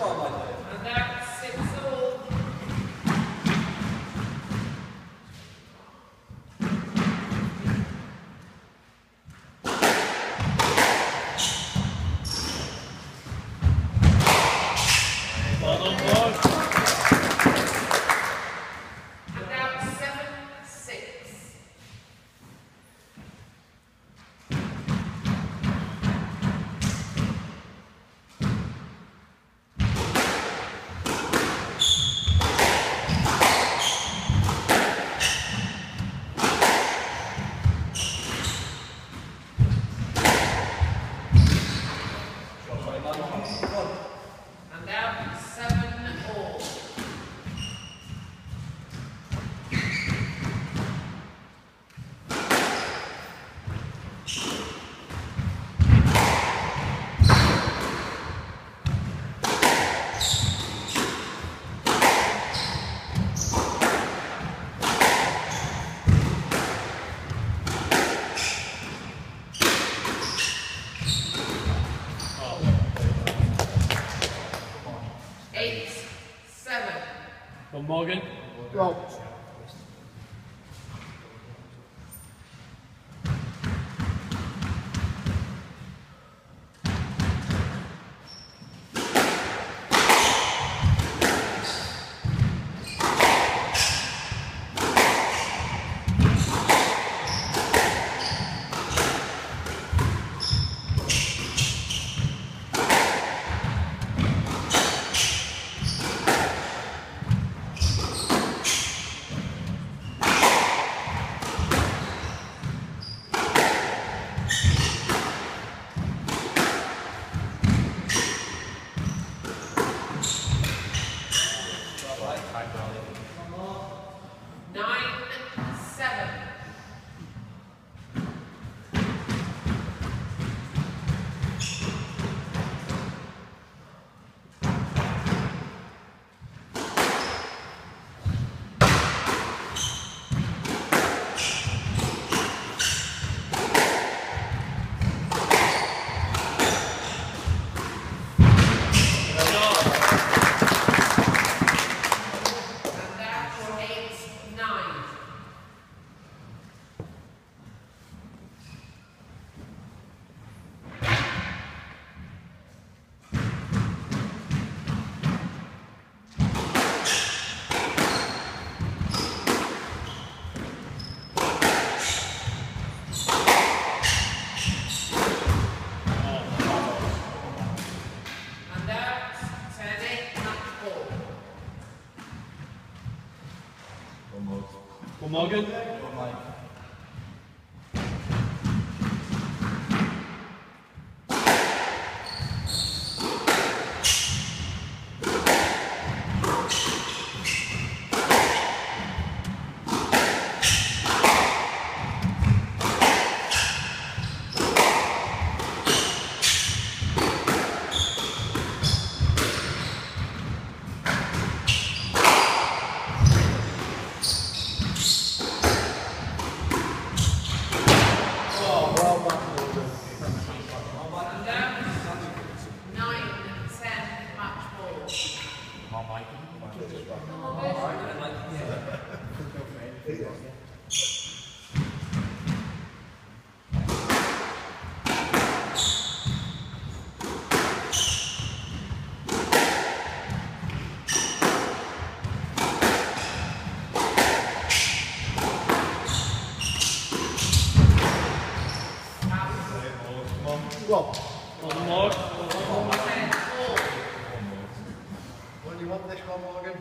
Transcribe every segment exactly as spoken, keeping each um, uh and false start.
And that's six all. And out seven all. Eight, seven. From Morgan. Go. Nine, seven. From Morgan. Go. One more. What do you want this one, Morgan?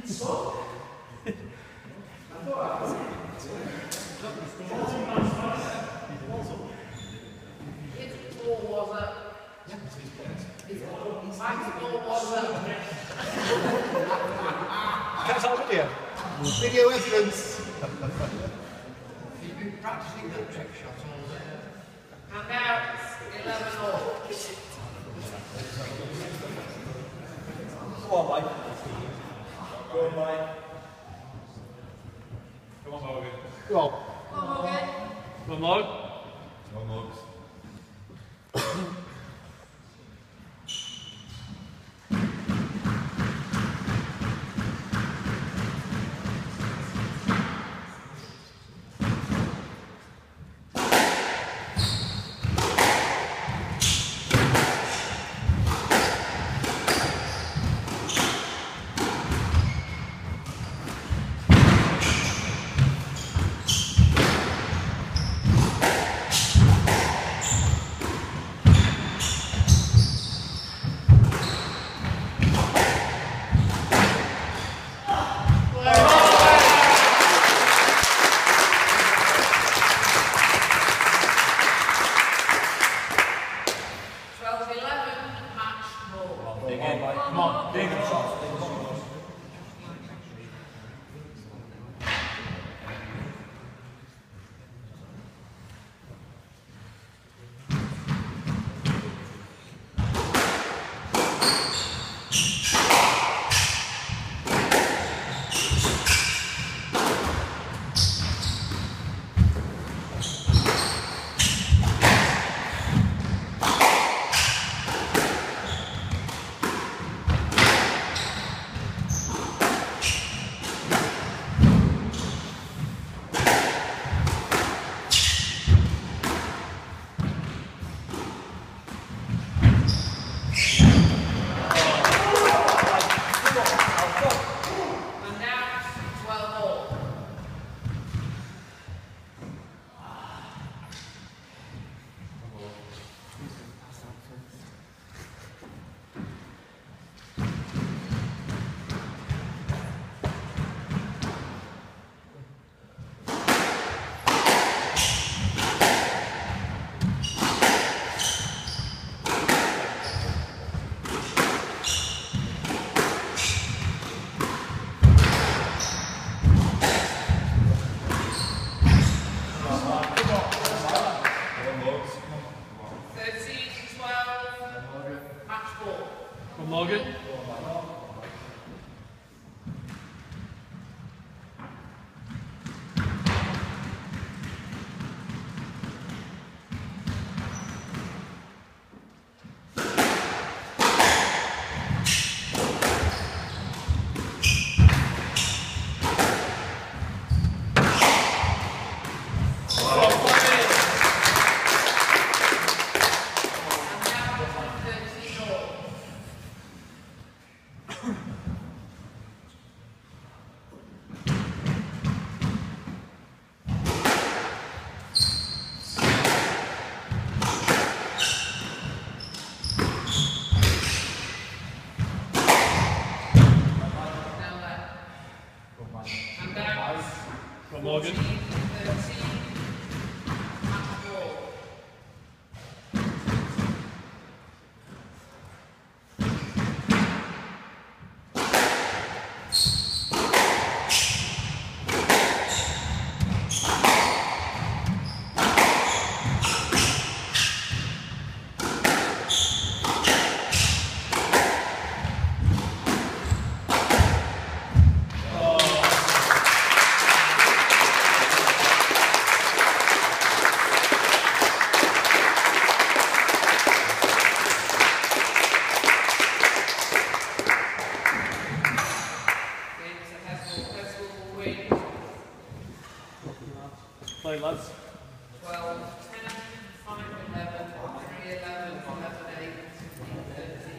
His ball was up. His ball, Mike's ball was up. Catch that video. Video evidence. You've been practicing that trick shot all day. And now it's eleven all. Go on, Mike. Go on, Mike. Come on, Morgan. Go on. Come on, Morgan. Come on, Morgan. Go on, Mugs. twelve eleven, match ball. Come on, dig it. And now twelve all. thirteen twelve, match ball. Come on, Morgan. And now thirteen all. Now that. And now Come on, Morgan. fourteen thirteen, match ball. It's a Heswall, Heswall will win Play, lads. twelve ten, five eleven, three eleven, eleven eight, fifteen thirteen.